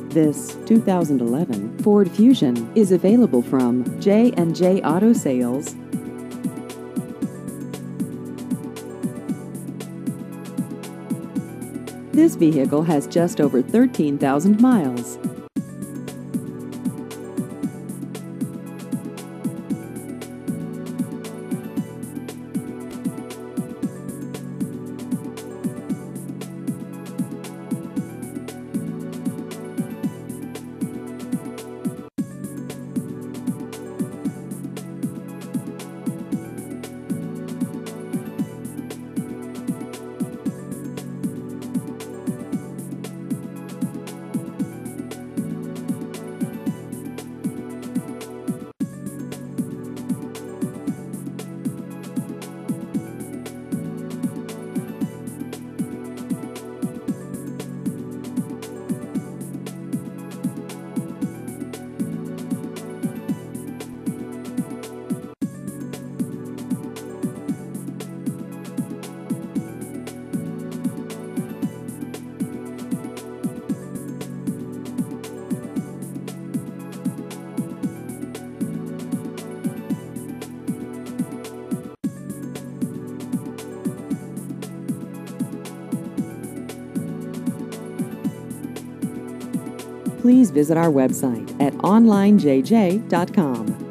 This 2011 Ford Fusion is available from J&J Auto Sales. This vehicle has just over 13,000 miles. Please visit our website at onlinejj.com.